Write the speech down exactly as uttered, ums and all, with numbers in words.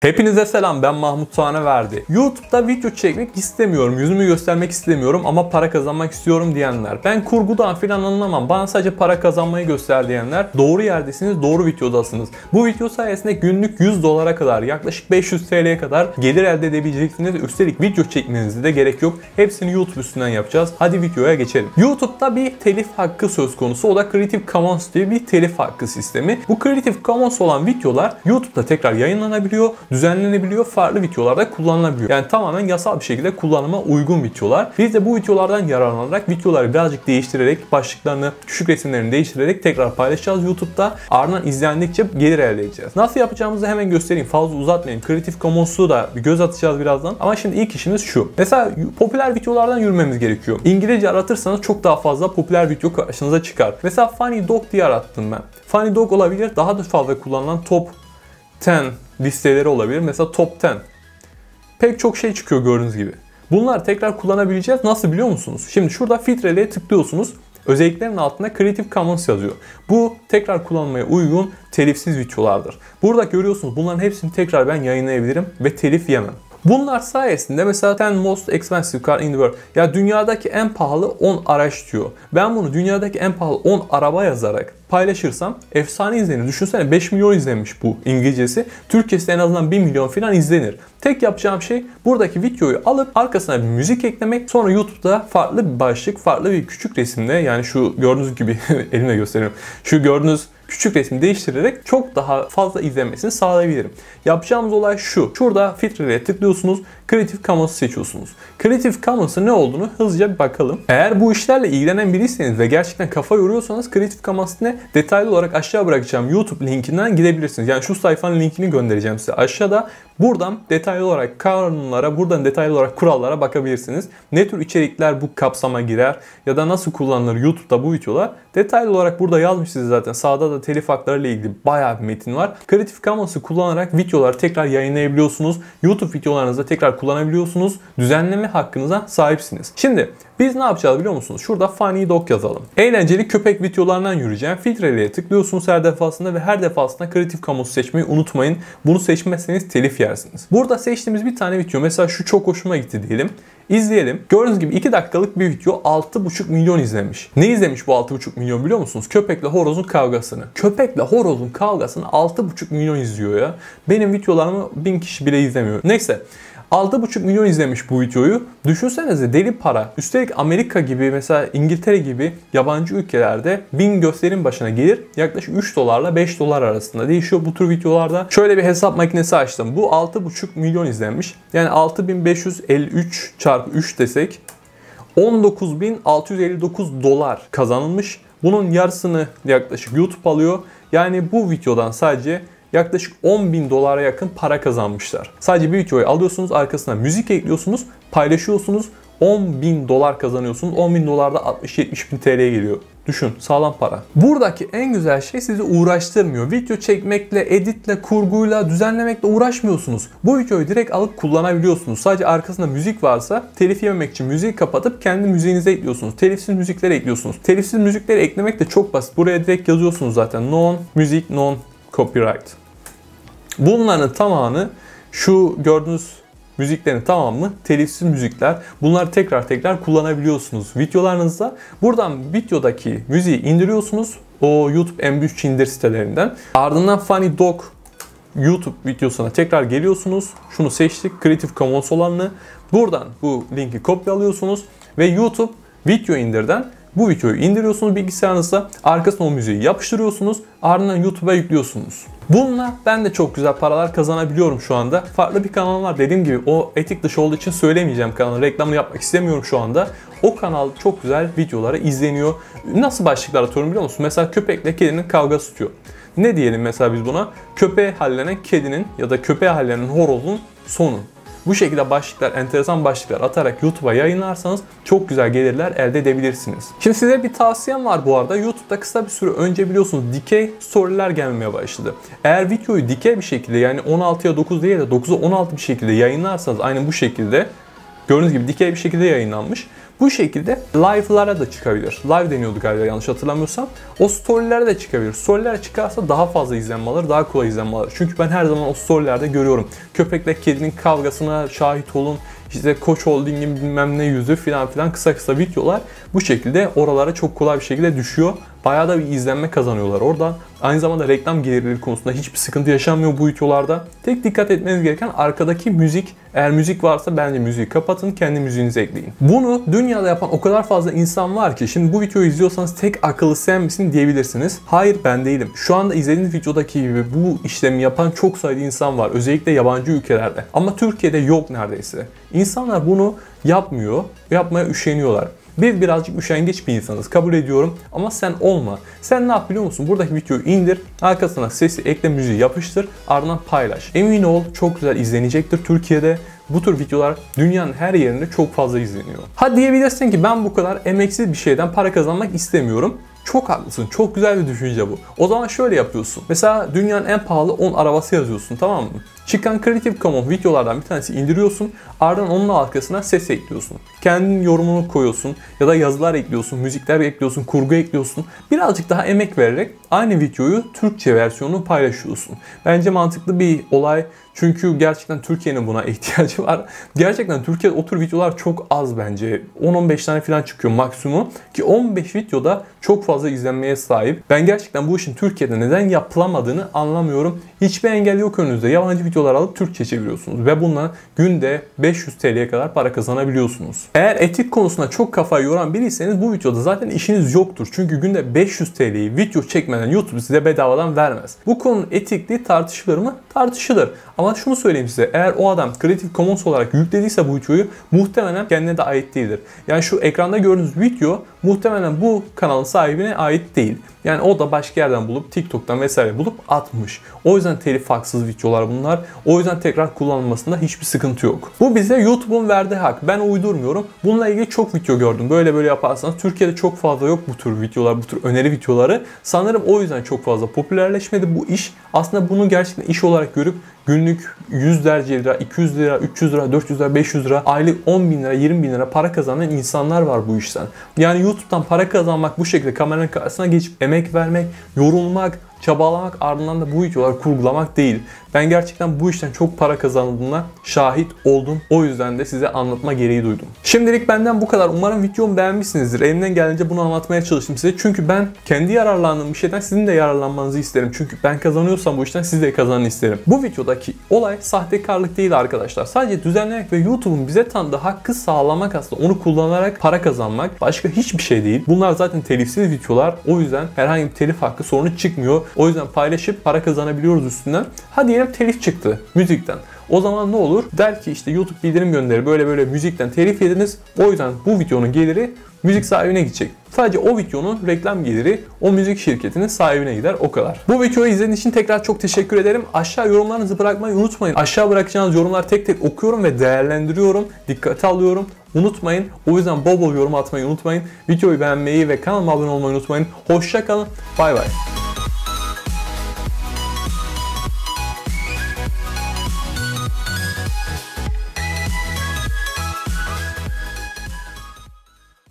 Hepinize selam, ben Mahmut Taneverdi. YouTube'da video çekmek istemiyorum, yüzümü göstermek istemiyorum ama para kazanmak istiyorum diyenler, ben kurgudan filan anlamam, bana sadece para kazanmayı göster diyenler, doğru yerdesiniz, doğru videodasınız. Bu video sayesinde günlük yüz dolara kadar, yaklaşık beş yüz T L'ye kadar gelir elde edebileceksiniz. Üstelik video çekmenize de gerek yok. Hepsini YouTube üstünden yapacağız. Hadi videoya geçelim. YouTube'da bir telif hakkı söz konusu. O da Creative Commons diye bir telif hakkı sistemi. Bu Creative Commons olan videolar YouTube'da tekrar yayınlanabiliyor, düzenlenebiliyor, farklı videolarda kullanılabiliyor. Yani tamamen yasal bir şekilde kullanıma uygun videolar. Biz de bu videolardan yararlanarak videoları birazcık değiştirerek, başlıklarını, küçük resimlerini değiştirerek tekrar paylaşacağız YouTube'da. Ardından izlendikçe gelir elde edeceğiz. Nasıl yapacağımızı hemen göstereyim. Fazla uzatmayayım. Creative Commons'u da bir göz atacağız birazdan. Ama şimdi ilk işimiz şu. Mesela popüler videolardan yürümemiz gerekiyor. İngilizce aratırsanız çok daha fazla popüler video karşınıza çıkar. Mesela Funny Dog diye arattım ben. Funny Dog olabilir. Daha da fazla kullanılan top on listeleri olabilir. Mesela top on. Pek çok şey çıkıyor gördüğünüz gibi. Bunları tekrar kullanabileceğiz. Nasıl biliyor musunuz? Şimdi şurada filtreliğe tıklıyorsunuz. Özelliklerin altında Creative Commons yazıyor. Bu tekrar kullanmaya uygun telifsiz videolardır. Burada görüyorsunuz bunların hepsini tekrar ben yayınlayabilirim ve telif yemem. Bunlar sayesinde mesela on most expensive car in the world. Ya dünyadaki en pahalı on araç diyor. Ben bunu dünyadaki en pahalı on araba yazarak paylaşırsam efsane izlenir. Düşünsene beş milyon izlenmiş bu İngilizcesi. Türkçesi en azından bir milyon falan izlenir. Tek yapacağım şey buradaki videoyu alıp arkasına bir müzik eklemek. Sonra YouTube'da farklı bir başlık, farklı bir küçük resimle, yani şu gördüğünüz gibi elimle gösteriyorum. Şu gördüğünüz küçük resmi değiştirerek çok daha fazla izlenmesini sağlayabilirim. Yapacağımız olay şu. Şurada filtrelere tıklıyorsunuz. Creative Commons'u seçiyorsunuz. Creative Commons'ın ne olduğunu hızlıca bir bakalım. Eğer bu işlerle ilgilenen biriyseniz ve gerçekten kafa yoruyorsanız Creative Commons ne? Detaylı olarak aşağı bırakacağım YouTube linkinden gidebilirsiniz. Yani şu sayfanın linkini göndereceğim size aşağıda. Buradan detaylı olarak kanunlara, buradan detaylı olarak kurallara bakabilirsiniz. Ne tür içerikler bu kapsama girer ya da nasıl kullanılır YouTube'da bu videolar? Detaylı olarak burada yazmış size zaten. Sağda da telif hakları ile ilgili bayağı bir metin var. Creative Commons'ı kullanarak videoları tekrar yayınlayabiliyorsunuz. YouTube videolarınızda tekrar kullanabiliyorsunuz. Düzenleme hakkınıza sahipsiniz. Şimdi biz ne yapacağız biliyor musunuz? Şurada Funny Dog yazalım. Eğlenceli köpek videolarından yürüyeceğim. Filtreliğe tıklıyorsunuz her defasında ve her defasında Creative Commons'u seçmeyi unutmayın. Bunu seçmezseniz telif yersiniz. Burada seçtiğimiz bir tane video, mesela şu çok hoşuma gitti diyelim. İzleyelim. Gördüğünüz gibi iki dakikalık bir video altı buçuk milyon izlemiş. Ne izlemiş bu altı buçuk milyon biliyor musunuz? Köpekle horozun kavgasını. Köpekle horozun kavgasını altı buçuk milyon izliyor ya. Benim videolarımı bin kişi bile izlemiyor. Neyse. altı buçuk milyon izlemiş bu videoyu. Düşünsenize, deli para. Üstelik Amerika gibi, mesela İngiltere gibi yabancı ülkelerde bin gösterim başına gelir yaklaşık üç dolarla beş dolar arasında değişiyor bu tür videolarda. Şöyle bir hesap makinesi açtım. Bu altı buçuk milyon izlenmiş. Yani altı bin beş yüz elli üç çarpı üç desek on dokuz bin altı yüz elli dokuz dolar kazanılmış. Bunun yarısını yaklaşık YouTube alıyor. Yani bu videodan sadece yaklaşık on bin dolara yakın para kazanmışlar. Sadece bir videoyu alıyorsunuz, arkasına müzik ekliyorsunuz, paylaşıyorsunuz, on bin dolar kazanıyorsunuz. on bin dolar da altmış yetmiş bin T L'ye geliyor. Düşün, sağlam para. Buradaki en güzel şey sizi uğraştırmıyor. Video çekmekle, editle, kurguyla, düzenlemekle uğraşmıyorsunuz. Bu videoyu direkt alıp kullanabiliyorsunuz. Sadece arkasında müzik varsa telif yememek için müziği kapatıp kendi müziğinize ekliyorsunuz. Telifsiz müzikleri ekliyorsunuz. Telifsiz müzikleri eklemek de çok basit. Buraya direkt yazıyorsunuz zaten. Non müzik, non copyright. Bunların tamamı, şu gördüğünüz müziklerin tamamı telifsiz müzikler. Bunları tekrar tekrar kullanabiliyorsunuz videolarınızda. Buradan videodaki müziği indiriyorsunuz. O YouTube M P üç indir sitelerinden. Ardından Funny Dog YouTube videosuna tekrar geliyorsunuz. Şunu seçtik. Creative Commons olanını. Buradan bu linki kopyalıyorsunuz ve YouTube video indirden bu videoyu indiriyorsunuz bilgisayarınızda. Arkasına o müziği yapıştırıyorsunuz. Ardından YouTube'a yüklüyorsunuz. Bununla ben de çok güzel paralar kazanabiliyorum şu anda. Farklı bir kanal var. Dediğim gibi o etik dışı olduğu için söylemeyeceğim kanalın. Reklamını yapmak istemiyorum şu anda. O kanal çok güzel videoları izleniyor. Nasıl başlıklar atıyorum biliyor musun? Mesela köpekle kedinin kavgası tutuyor. Ne diyelim mesela biz buna? Köpeğe hallenen kedinin ya da köpeğe hallenen horozun sonu. Bu şekilde başlıklar, enteresan başlıklar atarak YouTube'a yayınlarsanız çok güzel gelirler elde edebilirsiniz. Şimdi size bir tavsiyem var bu arada. YouTube'da kısa bir süre önce biliyorsunuz dikey story'ler gelmeye başladı. Eğer videoyu dikey bir şekilde, yani on altıya dokuz değil de dokuza on altı bir şekilde yayınlarsanız, aynı bu şekilde gördüğünüz gibi dikey bir şekilde yayınlanmış. Bu şekilde live'lara da çıkabilir. Live deniyordu galiba yanlış hatırlamıyorsam. O storylere de çıkabilir. Storylere çıkarsa daha fazla izlenme alır, daha kolay izlenme alır. Çünkü ben her zaman o storylerde görüyorum. Köpekle kedinin kavgasına şahit olun. İşte Koç Holding'in bilmem ne yüzü filan filan kısa kısa videolar bu şekilde oralara çok kolay bir şekilde düşüyor. Bayağı da bir izlenme kazanıyorlar oradan. Aynı zamanda reklam gelirleri konusunda hiçbir sıkıntı yaşanmıyor bu videolarda. Tek dikkat etmeniz gereken arkadaki müzik. Eğer müzik varsa bence müziği kapatın, kendi müziğinizi ekleyin. Bunu dünyada yapan o kadar fazla insan var ki şimdi bu videoyu izliyorsanız tek akıllı sen misin diyebilirsiniz. Hayır, ben değilim. Şu anda izlediğiniz videodaki gibi bu işlemi yapan çok sayıda insan var. Özellikle yabancı ülkelerde. Ama Türkiye'de yok neredeyse. İnsanlar bunu yapmıyor, yapmaya üşeniyorlar. Biz birazcık üşengeç bir insanız, kabul ediyorum ama sen olma. Sen ne yap biliyor musun? Buradaki videoyu indir, arkasına sesi ekle, müziği yapıştır, ardından paylaş. Emin ol çok güzel izlenecektir Türkiye'de. Bu tür videolar dünyanın her yerinde çok fazla izleniyor. Ha diyebilirsin ki ben bu kadar emeksiz bir şeyden para kazanmak istemiyorum. Çok haklısın. Çok güzel bir düşünce bu. O zaman şöyle yapıyorsun. Mesela dünyanın en pahalı on arabası yazıyorsun, tamam mı? Çıkan Creative Commons videolardan bir tanesi indiriyorsun. Ardından onun arkasına ses ekliyorsun. Kendin yorumunu koyuyorsun ya da yazılar ekliyorsun, müzikler ekliyorsun, kurgu ekliyorsun. Birazcık daha emek vererek aynı videoyu Türkçe versiyonunu paylaşıyorsun. Bence mantıklı bir olay. Çünkü gerçekten Türkiye'nin buna ihtiyacı var. Gerçekten Türkiye'de o tür videolar çok az bence. on on beş tane falan çıkıyor maksimum. Ki on beş videoda çok fazla izlenmeye sahip. Ben gerçekten bu işin Türkiye'de neden yapılamadığını anlamıyorum. Hiçbir engel yok önünüzde. Yabancı videolar alıp Türkçe çeviriyorsunuz. Ve bununla günde beş yüz TL'ye kadar para kazanabiliyorsunuz. Eğer etik konusunda çok kafayı yoran biriyseniz bu videoda zaten işiniz yoktur. Çünkü günde beş yüz TL'yi video çekmeden YouTube size bedavadan vermez. Bu konunun etikliği tartışılır mı? Tartışılır. Ama şunu söyleyeyim size, eğer o adam Creative Commons olarak yüklediyse bu videoyu muhtemelen kendine de ait değildir. Yani şu ekranda gördüğünüz video muhtemelen bu kanalın sahibine ait değil. Yani o da başka yerden bulup TikTok'tan vesaire bulup atmış. O yüzden telif haksız videolar bunlar. O yüzden tekrar kullanılmasında hiçbir sıkıntı yok. Bu bize YouTube'un verdiği hak. Ben uydurmuyorum. Bununla ilgili çok video gördüm. Böyle böyle yaparsanız Türkiye'de çok fazla yok bu tür videolar, bu tür öneri videoları. Sanırım o yüzden çok fazla popülerleşmedi bu iş. Aslında bunu gerçekten iş olarak görüp günlük yüzlerce lira, iki yüz lira, üç yüz lira, dört yüz lira, beş yüz lira, aylık on bin lira, yirmi bin lira para kazanan insanlar var bu işten. Yani YouTube'dan para kazanmak, bu şekilde kameranın karşısına geçip emek vermek, yorulmak, çabalamak, ardından da bu videoları kurgulamak değil. Ben gerçekten bu işten çok para kazandığına şahit oldum. O yüzden de size anlatma gereği duydum. Şimdilik benden bu kadar. Umarım videomu beğenmişsinizdir. Elimden geldiğince bunu anlatmaya çalıştım size. Çünkü ben kendi yararlandığım bir şeyden sizin de yararlanmanızı isterim. Çünkü ben kazanıyorsam bu işten siz de kazanın isterim. Bu videodaki olay sahtekarlık değil arkadaşlar. Sadece düzenlemek ve YouTube'un bize tanıdığı hakkı sağlamak, aslında onu kullanarak para kazanmak. Başka hiçbir şey değil. Bunlar zaten telifsiz videolar. O yüzden herhangi bir telif hakkı sorunu çıkmıyor. O yüzden paylaşıp para kazanabiliyoruz üstünden. Hadi diyelim telif çıktı müzikten. O zaman ne olur? Der ki işte YouTube bildirim gönderir. Böyle böyle müzikten telif yediniz. O yüzden bu videonun geliri müzik sahibine gidecek. Sadece o videonun reklam geliri o müzik şirketinin sahibine gider, o kadar. Bu videoyu izlediğiniz için tekrar çok teşekkür ederim. Aşağı yorumlarınızı bırakmayı unutmayın. Aşağı bırakacağınız yorumlar tek tek okuyorum ve değerlendiriyorum. Dikkate alıyorum. Unutmayın. O yüzden bol bol yorum atmayı unutmayın. Videoyu beğenmeyi ve kanalıma abone olmayı unutmayın. Hoşça kalın. Bay bay.